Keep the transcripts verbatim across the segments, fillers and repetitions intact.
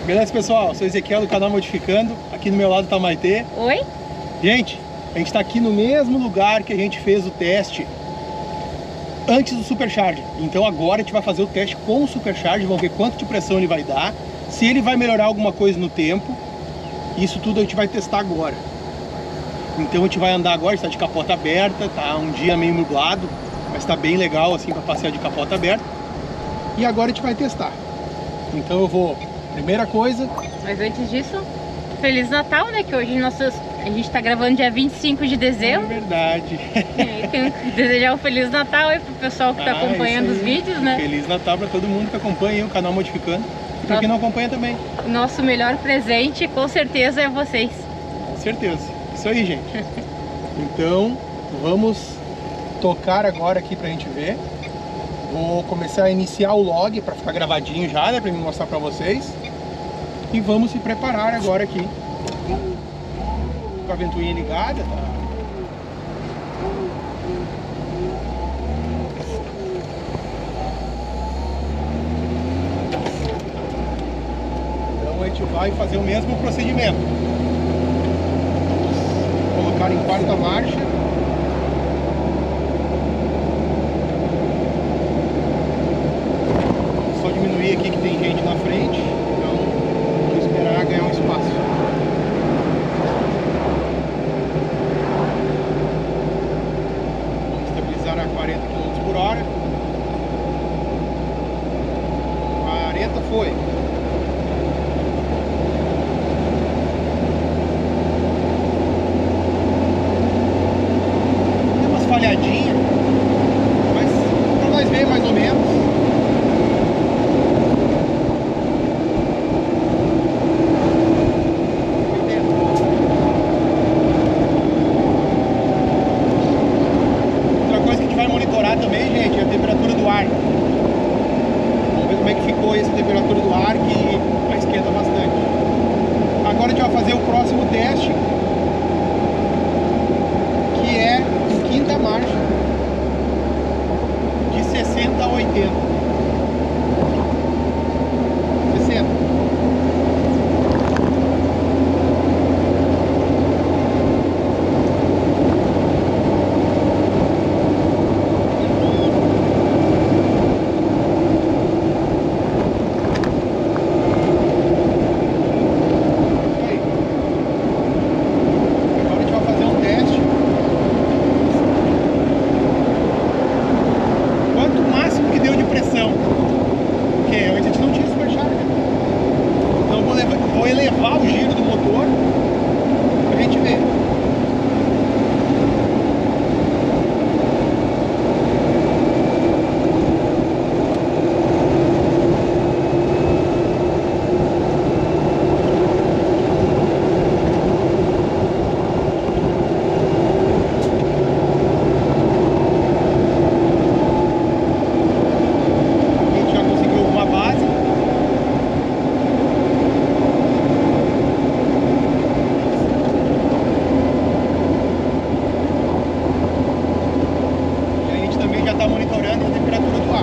Beleza, pessoal? Sou Ezequiel do canal Modificando. Aqui do meu lado tá a Maitê. Oi. Gente, a gente tá aqui no mesmo lugar que a gente fez o teste antes do Supercharger. Então agora a gente vai fazer o teste com o Supercharger. Vamos ver quanto de pressão ele vai dar, se ele vai melhorar alguma coisa no tempo. Isso tudo a gente vai testar agora. Então a gente vai andar agora, está de capota aberta, tá um dia meio nublado, mas tá bem legal assim para passear de capota aberta. E agora a gente vai testar. Então eu vou, primeira coisa... Mas antes disso, Feliz Natal, né? Que hoje nossos, a gente tá gravando dia vinte e cinco de dezembro. É verdade. E tem que desejar um Feliz Natal aí pro pessoal que tá ah, acompanhando os vídeos, né? Feliz Natal para todo mundo que acompanha o canal Modificando. E para quem não acompanha também. Nosso melhor presente, com certeza, é vocês. Com certeza. Isso aí, gente. Então, vamos tocar agora aqui pra gente ver. Vou começar a iniciar o log para ficar gravadinho já, né, para me mostrar para vocês. E vamos se preparar agora aqui. Com a ventoinha ligada, tá? Então a gente vai fazer o mesmo procedimento. Vamos colocar em quarta marcha. Diminuir aqui que tem gente na frente, então vamos esperar ganhar um espaço. Vamos estabilizar a quarenta quilômetros por hora. quarenta foi. Tem umas falhadinhas, mas para nós ver mais ou menos. Também, gente, a temperatura do ar. Vamos ver como é que ficou essa temperatura do ar, que vai esquenta bastante. Agora a gente vai fazer o próximo teste, que é em quinta marcha, de sessenta a oitenta. sessenta. Vou elevar o giro do motor pra gente ver. A gente já conseguiu uma base. Está monitorando a temperatura do ar.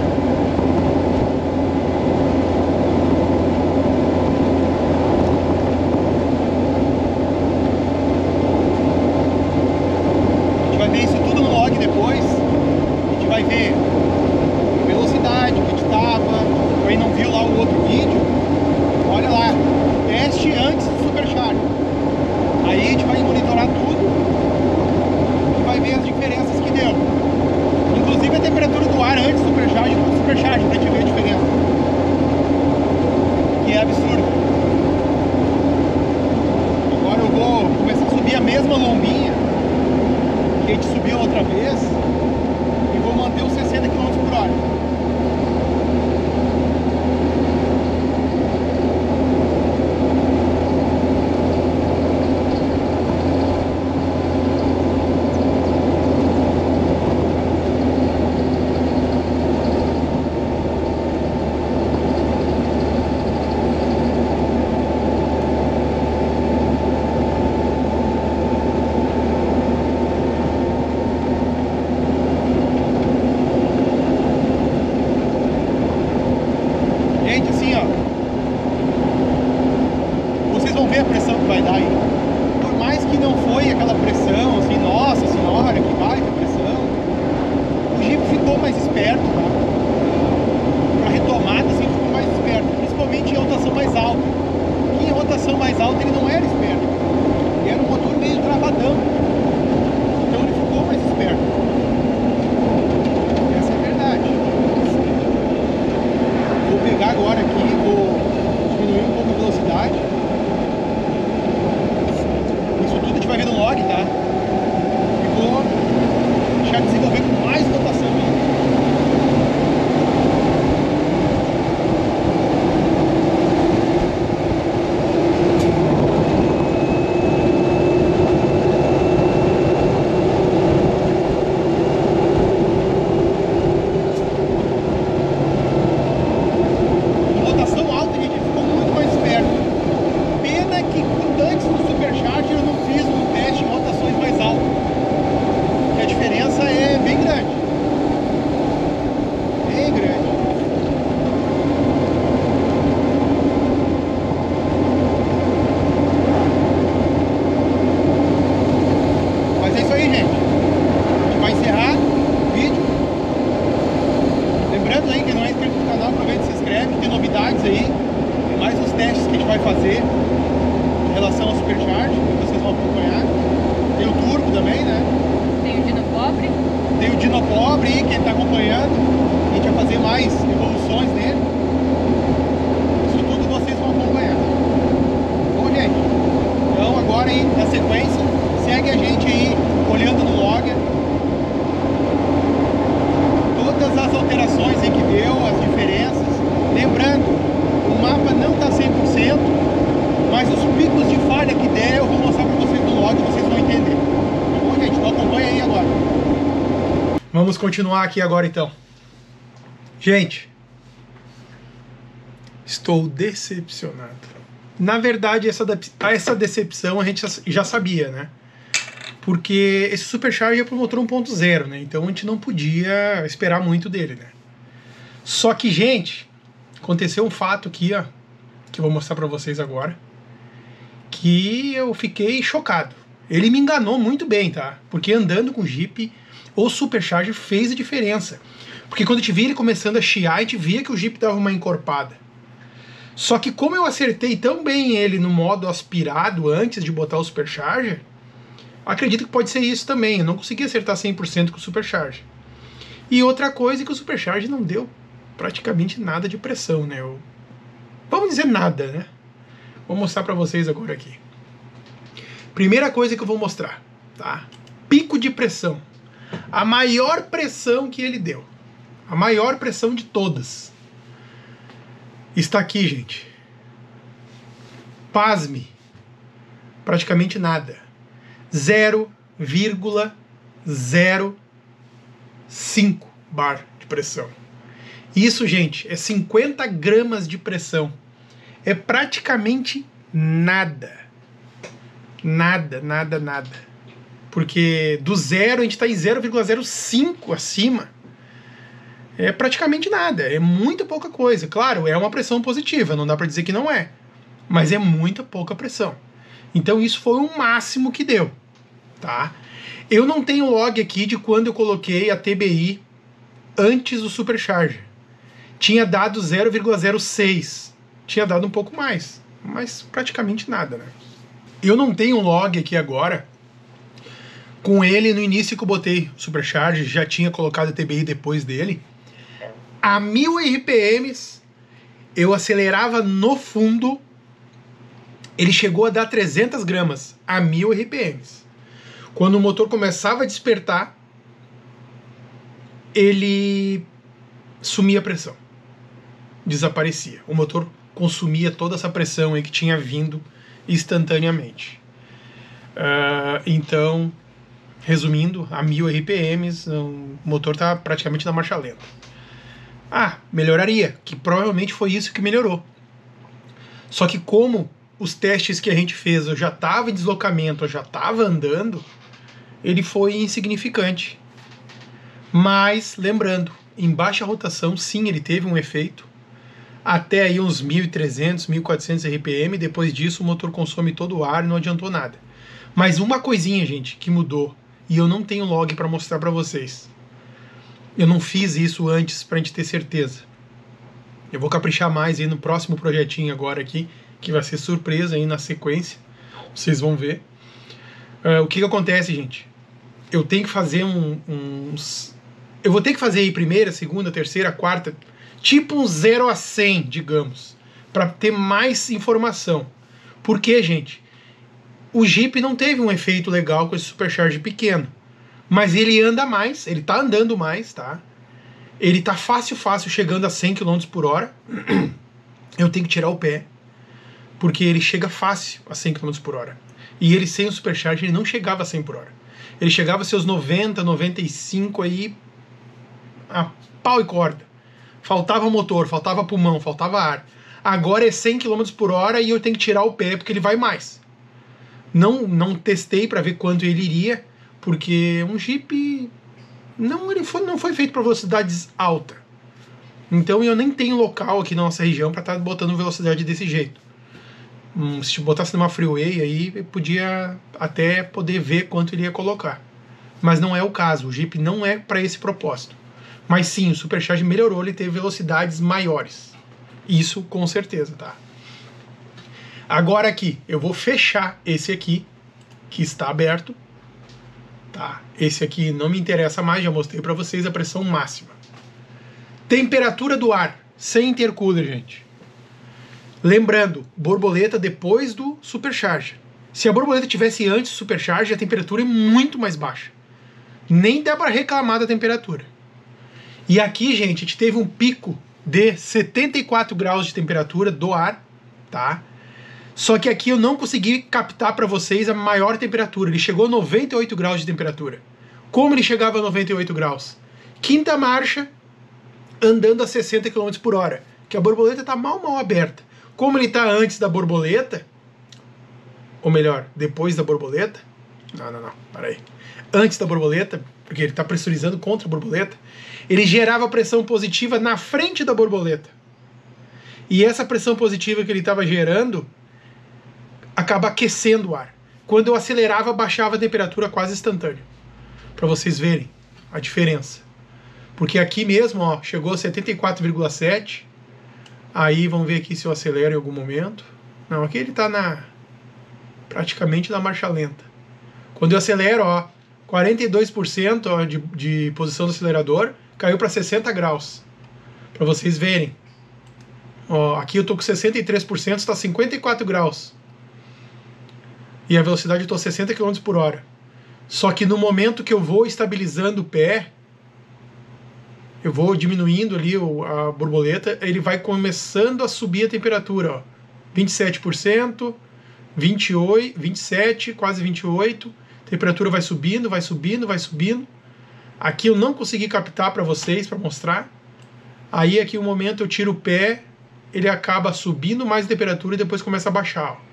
A gente vai ver isso tudo no log depois. A gente vai ver a velocidade que a gente estava. Quem não viu lá o outro vídeo, olha lá, teste antes do Supercharger. Aí a gente vai monitorar tudo e vai ver as diferenças que deu. Inclusive a temperatura do ar antes do Supercharger e do Supercharger, pra gente ver a diferença. Que é absurdo. Agora eu vou começar a subir a mesma lombinha que a gente subiu outra vez e vou manter os sessenta quilômetros por hora. dar aí. Por mais que não foi aquela pressão, assim, nossa senhora, que baita pressão, o Jeep ficou mais esperto, tá? Pra retomada, assim, ficou mais esperto, principalmente em rotação mais alta. Que em rotação mais alta ele não era esperto, ele era um motor meio travadão, então ele ficou mais esperto. Essa é a verdade. Vou pegar agora aqui, vou diminuir um pouco a velocidade. Isso tudo a gente vai ver no log, tá? E vou deixar desenvolver com mais rotação ainda. Fazer em relação ao Supercharge, que vocês vão acompanhar. Tem o turbo também, né? Tem o Dinopobre. Tem o Dinopobre aí, que ele está acompanhando. A gente vai fazer mais evoluções nele. Isso tudo vocês vão acompanhar. Bom, gente, então agora aí, na sequência, segue a gente aí, olhando no logger. Todas as alterações aí que deu, as diferenças. Lembrando, o mapa não está cem por cento, mas os picos de falha que der eu vou mostrar para vocês no log e vocês vão entender. Tá bom, gente? Então acompanha aí agora. Vamos continuar aqui agora então. Gente, estou decepcionado. Na verdade, essa, essa decepção a gente já sabia, né? Porque esse Supercharger é para o motor um ponto zero, né? Então a gente não podia esperar muito dele, né? Só que, gente, aconteceu um fato aqui, ó, que eu vou mostrar pra vocês agora, que eu fiquei chocado. Ele me enganou muito bem, tá? Porque andando com o Jeep, o Supercharger fez a diferença. Porque quando a gente via ele começando a chiar, a gente via que o Jeep dava uma encorpada. Só que como eu acertei tão bem ele no modo aspirado antes de botar o Supercharger, acredito que pode ser isso também. Eu não consegui acertar cem por cento com o Supercharger. E outra coisa é que o Supercharger não deu praticamente nada de pressão, né? Eu... Vamos dizer nada, né? Vou mostrar para vocês agora aqui. Primeira coisa que eu vou mostrar, tá? Pico de pressão. A maior pressão que ele deu. A maior pressão de todas. Está aqui, gente. Pasme. Praticamente nada. zero vírgula zero cinco bar de pressão. Isso, gente, é cinquenta gramas de pressão. É praticamente nada. Nada, nada, nada. Porque do zero a gente está em zero vírgula zero cinco acima. É praticamente nada. É muito pouca coisa. Claro, é uma pressão positiva, não dá para dizer que não é. Mas é muita pouca pressão. Então isso foi o máximo que deu. Tá? Eu não tenho log aqui de quando eu coloquei a T B I antes do Supercharger. Tinha dado zero vírgula zero seis. Tinha dado um pouco mais, mas praticamente nada, né? Eu não tenho um log aqui agora. Com ele, no início que eu botei o Supercharger, já tinha colocado a T B I depois dele. A mil R P Ms, eu acelerava no fundo, ele chegou a dar trezentas gramas a mil R P Ms. Quando o motor começava a despertar, ele sumia a pressão. Desaparecia. O motor consumia toda essa pressão aí que tinha vindo instantaneamente. Uh, então, resumindo, a mil R P Ms, o motor está praticamente na marcha lenta. Ah, melhoraria, que provavelmente foi isso que melhorou. Só que como os testes que a gente fez, eu já estava em deslocamento, eu já estava andando, ele foi insignificante. Mas, lembrando, em baixa rotação, sim, ele teve um efeito. até aí uns mil e trezentos, mil e quatrocentos R P M, depois disso o motor consome todo o ar e não adiantou nada. Mas uma coisinha, gente, que mudou, e eu não tenho log para mostrar para vocês. Eu não fiz isso antes pra gente ter certeza. Eu vou caprichar mais aí no próximo projetinho agora aqui, que vai ser surpresa aí na sequência. Vocês vão ver. Uh, o que que acontece, gente? Eu tenho que fazer um, uns... Eu vou ter que fazer aí primeira, segunda, terceira, quarta... Tipo um zero a cem, digamos, para ter mais informação. Por quê, gente? O Jeep não teve um efeito legal com esse Supercharger pequeno, mas ele anda mais, ele tá andando mais, tá? Ele tá fácil, fácil, chegando a cem quilômetros por hora. Eu tenho que tirar o pé, porque ele chega fácil a cem quilômetros por hora. E ele sem o Supercharger, ele não chegava a cem por hora. Ele chegava a seus noventa, noventa e cinco aí, a pau e corda. Faltava motor, faltava pulmão, faltava ar. Agora é cem quilômetros por hora e eu tenho que tirar o pé porque ele vai mais. Não, não testei para ver quanto ele iria, porque um Jeep não, ele foi, não foi feito para velocidades altas. Então eu nem tenho local aqui na nossa região para estar tá botando velocidade desse jeito. Hum, se botasse numa freeway aí, eu podia até poder ver quanto ele ia colocar. Mas não é o caso, o Jeep não é para esse propósito. Mas sim, o Supercharger melhorou, ele teve velocidades maiores. Isso com certeza, tá? Agora aqui, eu vou fechar esse aqui, que está aberto. Tá? Esse aqui não me interessa mais, já mostrei para vocês a pressão máxima. Temperatura do ar, sem intercooler, gente. Lembrando, borboleta depois do Supercharger. Se a borboleta tivesse antes do Supercharger, a temperatura é muito mais baixa. Nem dá para reclamar da temperatura. E aqui, gente, a gente teve um pico de setenta e quatro graus de temperatura do ar, tá? Só que aqui eu não consegui captar para vocês a maior temperatura. Ele chegou a noventa e oito graus de temperatura. Como ele chegava a noventa e oito graus? Quinta marcha, andando a sessenta quilômetros por hora. Que a borboleta está mal, mal aberta. Como ele está antes da borboleta, ou melhor, depois da borboleta... Não, não, não, para aí. Antes da borboleta, porque ele está pressurizando contra a borboleta, ele gerava pressão positiva na frente da borboleta. E essa pressão positiva que ele estava gerando acaba aquecendo o ar. Quando eu acelerava, baixava a temperatura quase instantânea. Para vocês verem a diferença. Porque aqui mesmo, ó, chegou a setenta e quatro vírgula sete. Aí vamos ver aqui se eu acelero em algum momento. Não, aqui ele está na praticamente na marcha lenta. Quando eu acelero, ó, quarenta e dois por cento ó, de, de posição do acelerador, caiu para sessenta graus. Para vocês verem. Ó, aqui eu estou com sessenta e três por cento, está cinquenta e quatro graus. E a velocidade eu estou sessenta quilômetros por hora. Só que no momento que eu vou estabilizando o pé, eu vou diminuindo ali a borboleta, ele vai começando a subir a temperatura. Ó. vinte e sete por cento, vinte e oito, vinte e sete, quase vinte e oito. A temperatura vai subindo, vai subindo, vai subindo. Aqui eu não consegui captar para vocês, para mostrar. Aí aqui o momento eu tiro o pé, ele acaba subindo mais a temperatura e depois começa a baixar. Ó.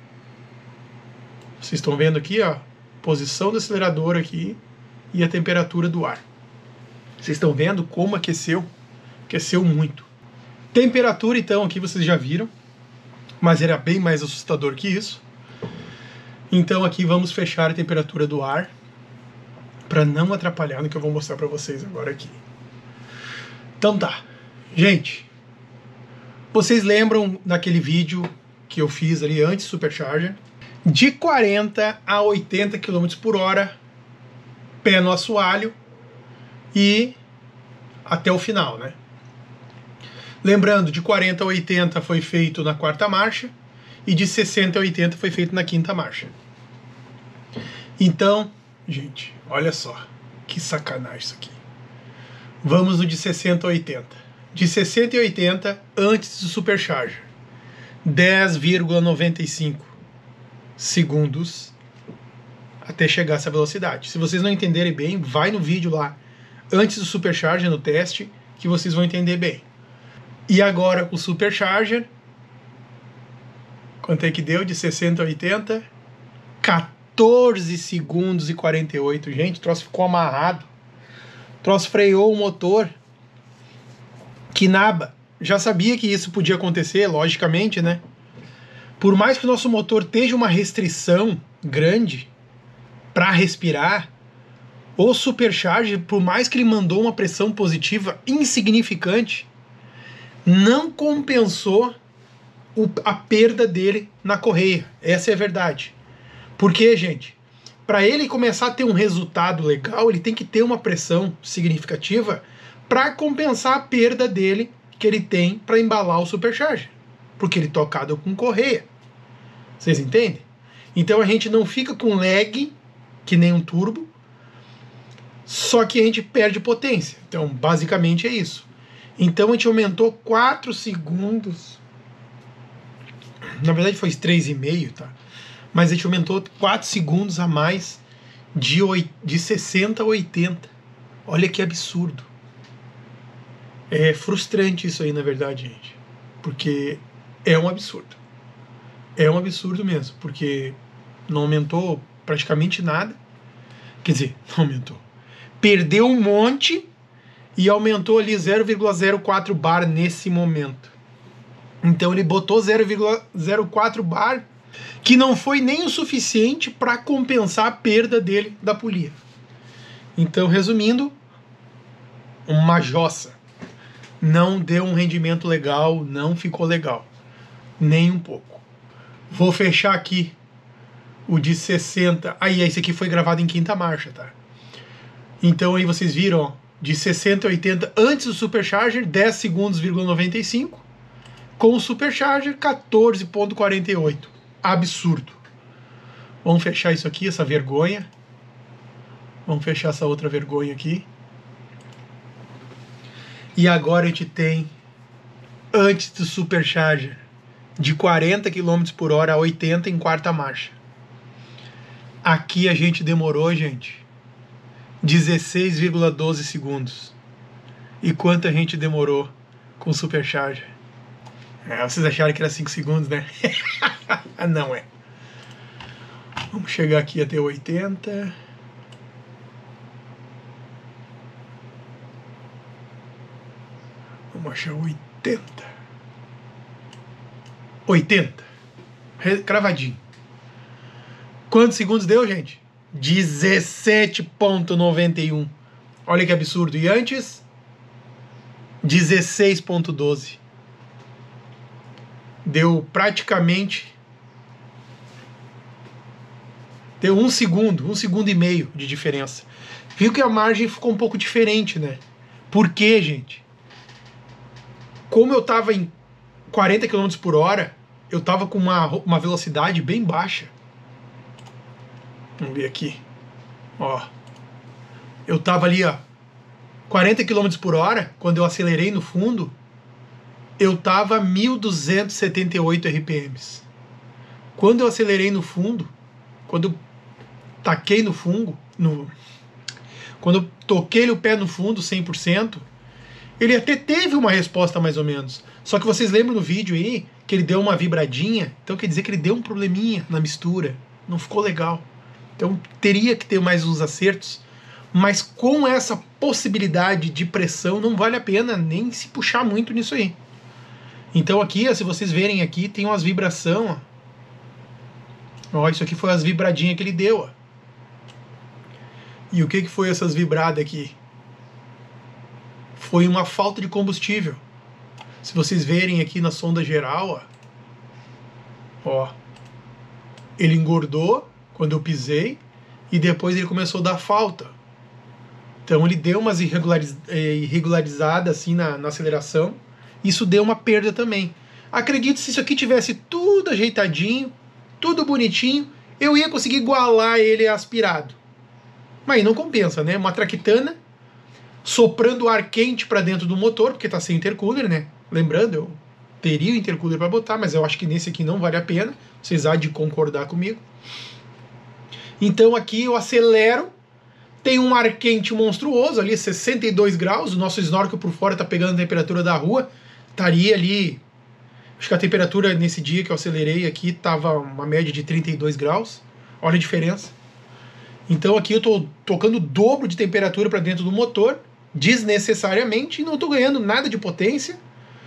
Vocês estão vendo aqui, ó, posição do acelerador aqui e a temperatura do ar. Vocês estão vendo como aqueceu? Aqueceu muito. Temperatura, então, aqui vocês já viram, mas era bem mais assustador que isso. Então aqui vamos fechar a temperatura do ar para não atrapalhar no que eu vou mostrar para vocês agora aqui. Então tá, gente, vocês lembram daquele vídeo que eu fiz ali antes do Supercharger? De quarenta a oitenta quilômetros por hora, pé no assoalho e até o final, né? Lembrando, de quarenta a oitenta foi feito na quarta marcha e de sessenta a oitenta foi feito na quinta marcha. Então, gente, olha só, que sacanagem isso aqui. Vamos no de sessenta a oitenta. De sessenta a oitenta, antes do Supercharger, dez vírgula noventa e cinco segundos até chegar a essa velocidade. Se vocês não entenderem bem, vai no vídeo lá, antes do Supercharger, no teste, que vocês vão entender bem. E agora o Supercharger, quanto é que deu de sessenta a oitenta? quatorze segundos e quarenta e oito. Gente, o troço ficou amarrado. O troço freou o motor. Que naba. já sabia que isso podia acontecer, logicamente, né? Por mais que o nosso motor tenha uma restrição grande para respirar, o Supercharger, por mais que ele mandou uma pressão positiva insignificante, não compensou o, a perda dele na correia. Essa é a verdade. Porque, gente, para ele começar a ter um resultado legal, ele tem que ter uma pressão significativa para compensar a perda dele que ele tem para embalar o Supercharger. Porque ele é tocado com correia. Vocês entendem? Então a gente não fica com lag, que nem um turbo, só que a gente perde potência. Então, basicamente é isso. Então a gente aumentou quatro segundos. Na verdade foi três vírgula cinco, tá? Mas a gente aumentou quatro segundos a mais de, de sessenta a oitenta. Olha que absurdo. É frustrante isso aí, na verdade, gente. Porque é um absurdo. É um absurdo mesmo, porque não aumentou praticamente nada. Quer dizer, não aumentou. Perdeu um monte e aumentou ali zero vírgula zero quatro bar nesse momento. Então ele botou zero vírgula zero quatro bar, que não foi nem o suficiente para compensar a perda dele da polia. Então, resumindo, uma jossa. Não deu um rendimento legal, não ficou legal. Nem um pouco. Vou fechar aqui o de sessenta. Aí, esse aqui foi gravado em quinta marcha, tá? Então aí vocês viram, ó, de sessenta a oitenta antes do Supercharger, dez segundos, noventa e cinco. Com o Supercharger, quatorze vírgula quarenta e oito. Absurdo. Vamos fechar isso aqui, essa vergonha. Vamos fechar essa outra vergonha aqui. E agora a gente tem, antes do Supercharger, de quarenta quilômetros por hora a oitenta em quarta marcha. Aqui a gente demorou, gente, dezesseis vírgula doze segundos. E quanto a gente demorou com o Supercharger? É, vocês acharam que era cinco segundos, né? Não é. Vamos chegar aqui até oitenta. Vamos achar oitenta. oitenta. Cravadinho. Quantos segundos deu, gente? dezessete vírgula noventa e um. Olha que absurdo. E antes? dezesseis vírgula doze. Deu praticamente... Deu um segundo, um segundo e meio de diferença. Viu que a margem ficou um pouco diferente, né? Por quê, gente? Como eu tava em quarenta quilômetros por hora, eu tava com uma, uma velocidade bem baixa. Vamos ver aqui. Ó. Eu tava ali, ó, quarenta quilômetros por hora, quando eu acelerei no fundo, eu tava a mil duzentos e setenta e oito R P Ms. Quando eu acelerei no fundo, quando eu taquei no fundo, no, quando eu toquei o pé no fundo cem por cento, ele até teve uma resposta mais ou menos. Só que vocês lembram no vídeo aí que ele deu uma vibradinha, então quer dizer que ele deu um probleminha na mistura. Não ficou legal. Então teria que ter mais uns acertos, mas com essa possibilidade de pressão não vale a pena nem se puxar muito nisso aí. Então aqui, ó, se vocês verem aqui, tem umas vibrações. Ó, isso aqui foi as vibradinhas que ele deu. Ó. E o que, que foi essas vibradas aqui? Foi uma falta de combustível. Se vocês verem aqui na sonda geral, ó, ó, ele engordou quando eu pisei e depois ele começou a dar falta. Então ele deu umas irregulariz, irregularizadas assim na, na aceleração. Isso deu uma perda também. Acredito que se isso aqui tivesse tudo ajeitadinho, tudo bonitinho, eu ia conseguir igualar ele aspirado. Mas aí não compensa, né? Uma traquitana soprando ar quente para dentro do motor, porque está sem intercooler, né? Lembrando, eu teria o intercooler para botar, mas eu acho que nesse aqui não vale a pena. Vocês há de concordar comigo. Então aqui eu acelero, tem um ar quente monstruoso ali, sessenta e dois graus, o nosso snorkel por fora está pegando a temperatura da rua, estaria ali, acho que a temperatura nesse dia que eu acelerei aqui estava uma média de trinta e dois graus, olha a diferença. Então aqui eu estou tocando o dobro de temperatura para dentro do motor, desnecessariamente, e não estou ganhando nada de potência.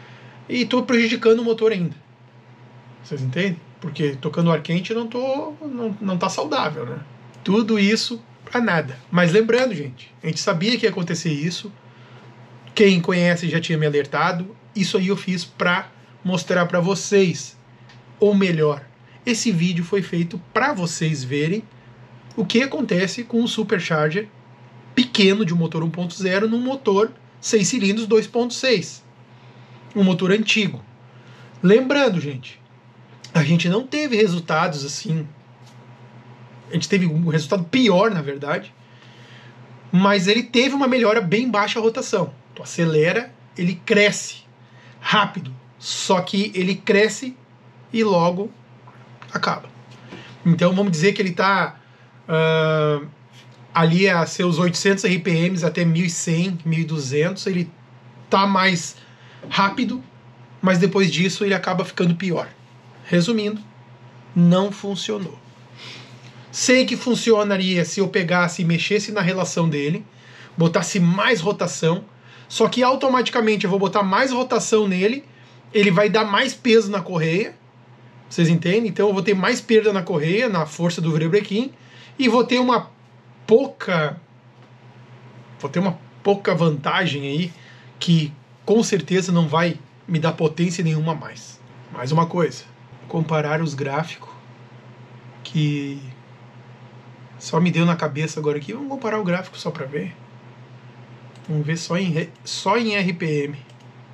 e estou prejudicando o motor ainda. Vocês entendem? Porque tocando ar quente não, tô, não, não tá saudável, né? Tudo isso pra nada. Mas lembrando, gente, a gente sabia que ia acontecer isso. Quem conhece já tinha me alertado. Isso aí eu fiz pra mostrar pra vocês. Ou melhor, esse vídeo foi feito pra vocês verem o que acontece com um supercharger pequeno de um motor um ponto zero num motor seis cilindros dois ponto seis. Um motor antigo. Lembrando, gente, a gente não teve resultados assim. A gente teve um resultado pior, na verdade. Mas ele teve uma melhora bem baixa a rotação. Tu acelera, ele cresce rápido. Só que ele cresce e logo acaba. Então vamos dizer que ele está uh, ali a seus oitocentos R P Ms até mil e cem, mil e duzentos. Ele está mais rápido, mas depois disso ele acaba ficando pior. Resumindo, não funcionou. Sei que funcionaria se eu pegasse e mexesse na relação dele, botasse mais rotação, só que automaticamente eu vou botar mais rotação nele, ele vai dar mais peso na correia, vocês entendem? Então eu vou ter mais perda na correia, na força do virabrequim, e vou ter uma pouca vou ter uma pouca vantagem aí, que com certeza não vai me dar potência nenhuma a mais. Mais uma coisa, comparar os gráficos que só me deu na cabeça agora aqui. Vamos comparar o gráfico só para ver. Vamos ver só em, só em R P M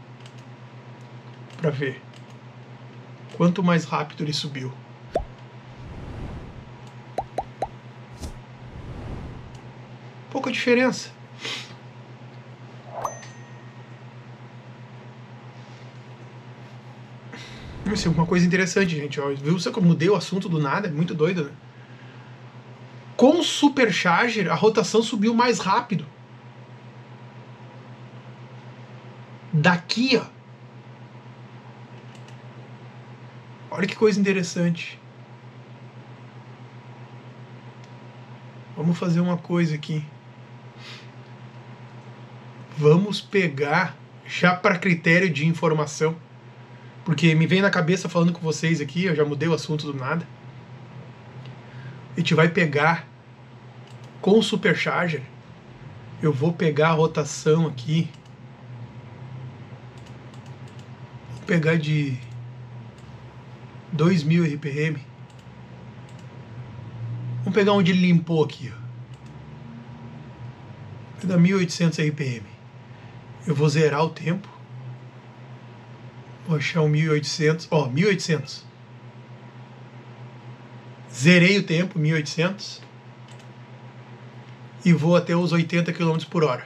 para ver quanto mais rápido ele subiu. Pouca diferença. Isso é uma coisa interessante, gente. Ó. Viu você como mudei o assunto do nada? É muito doido, né? Com o supercharger, a rotação subiu mais rápido. Daqui, ó. Olha que coisa interessante. Vamos fazer uma coisa aqui. Vamos pegar já para critério de informação. Porque me vem na cabeça falando com vocês aqui, eu já mudei o assunto do nada. A gente vai pegar com o supercharger. Eu vou pegar a rotação aqui. Vou pegar de dois mil R P M. Vamos pegar onde ele limpou aqui, ó. Vou pegar mil e oitocentos R P M. Eu vou zerar o tempo. Vou achar um mil e oitocentos, ó, mil e oitocentos. Zerei o tempo, mil e oitocentos. E vou até os oitenta quilômetros por hora.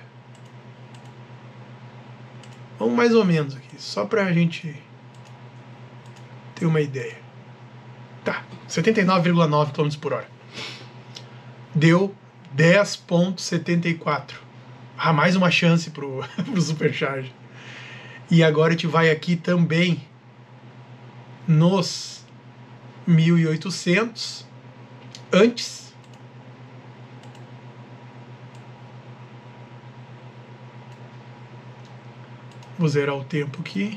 Vamos mais ou menos aqui, só pra gente ter uma ideia. Tá, setenta e nove vírgula nove quilômetros por hora. Deu dez vírgula setenta e quatro. Ah, mais uma chance pro, pro supercharger. E agora a gente vai aqui também nos mil e oitocentos antes. Vou zerar o tempo aqui.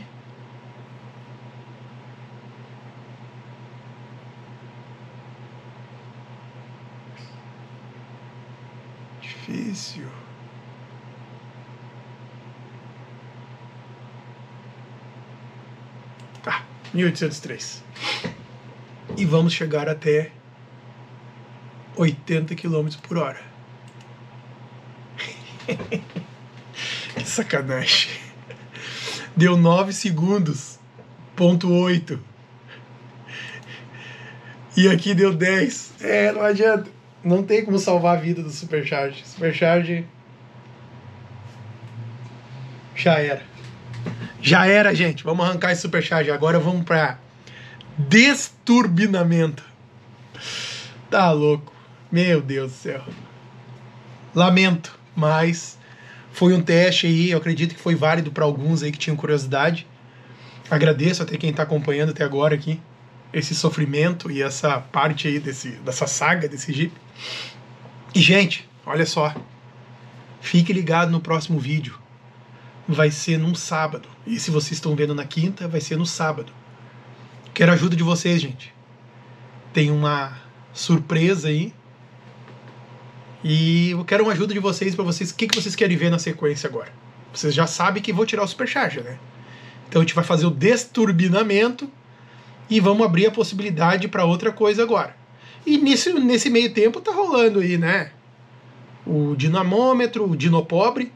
Difícil. Tá, mil oitocentos e três. E vamos chegar até oitenta quilômetros por hora. Que sacanagem. Deu nove segundos. Ponto oito. E aqui deu dez. É, não adianta. Não tem como salvar a vida do supercharge. Supercharge já era. Já era, gente. Vamos arrancar esse supercharge. Agora vamos para desturbinamento. Tá louco. Meu Deus do céu. Lamento, mas foi um teste aí. Eu acredito que foi válido para alguns aí que tinham curiosidade. Agradeço até quem está acompanhando até agora aqui esse sofrimento e essa parte aí desse, dessa saga desse Jeep. E, gente, olha só. Fique ligado no próximo vídeo. vai ser num sábado. E se vocês estão vendo na quinta, vai ser no sábado. Quero a ajuda de vocês, gente. Tem uma surpresa aí. E eu quero uma ajuda de vocês para vocês. O que, que vocês querem ver na sequência agora? Vocês já sabem que vou tirar o Supercharger, né? Então a gente vai fazer o desturbinamento e vamos abrir a possibilidade para outra coisa agora. E nesse, nesse meio tempo tá rolando aí, né? O dinamômetro, o dinopobre,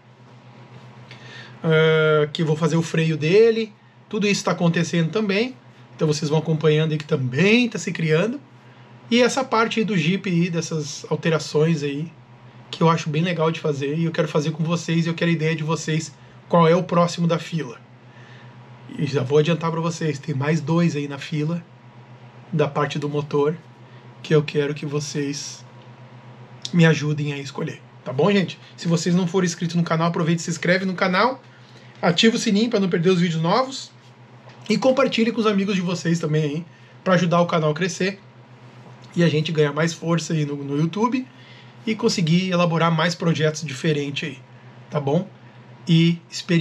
uh, que eu vou fazer o freio dele. Tudo isso está acontecendo também. Então vocês vão acompanhando aí que também está se criando. E essa parte aí do Jeep aí, dessas alterações aí, que eu acho bem legal de fazer. E eu quero fazer com vocês, e eu quero a ideia de vocês qual é o próximo da fila. E já vou adiantar para vocês, tem mais dois aí na fila da parte do motor que eu quero que vocês me ajudem a escolher. Tá bom, gente? Se vocês não forem inscritos no canal, aproveite e se inscreve no canal, ativa o sininho para não perder os vídeos novos e compartilhe com os amigos de vocês também aí, para ajudar o canal a crescer e a gente ganhar mais força aí no, no YouTube e conseguir elaborar mais projetos diferentes aí, tá bom? E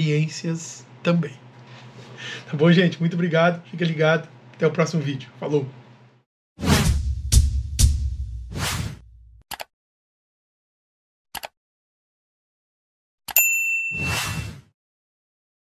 experiências também. Tá bom, gente? Muito obrigado, fica ligado, até o próximo vídeo. Falou!